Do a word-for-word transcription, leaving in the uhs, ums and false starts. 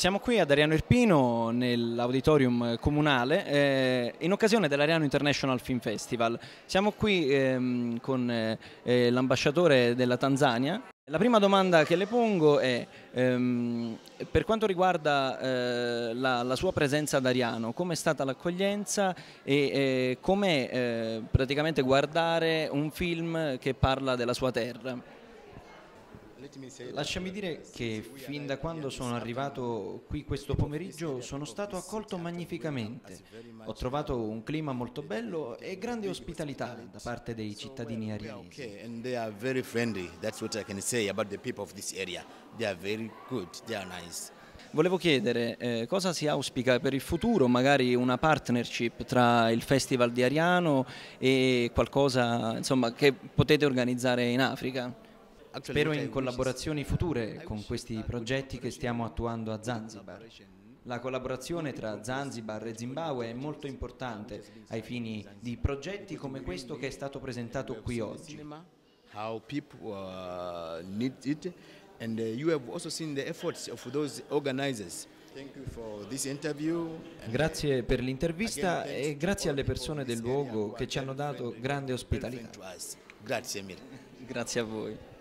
Siamo qui ad Ariano Irpino nell'auditorium comunale eh, in occasione dell'Ariano International Film Festival. Siamo qui ehm, con eh, l'ambasciatore della Tanzania. La prima domanda che le pongo è ehm, per quanto riguarda eh, la, la sua presenza ad Ariano, com'è stata l'accoglienza e eh, com'è eh, praticamente guardare un film che parla della sua terra? Lasciami dire che fin da quando sono arrivato qui questo pomeriggio sono stato accolto magnificamente. Ho trovato un clima molto bello e grande ospitalità da parte dei cittadini arianesi. Volevo chiedere eh, cosa si auspica per il futuro, magari una partnership tra il Festival di Ariano e qualcosa insomma, che potete organizzare in Africa. Spero in collaborazioni future con questi progetti che stiamo attuando a Zanzibar. La collaborazione tra Zanzibar e Zimbabwe è molto importante ai fini di progetti come questo che è stato presentato qui oggi. How people uh, need it, and uh, you have also seen the efforts of those organizers. Thank you for this interview. Grazie per l'intervista e grazie alle persone del luogo che ci hanno dato grande ospitalità. Grazie mille. Grazie a voi.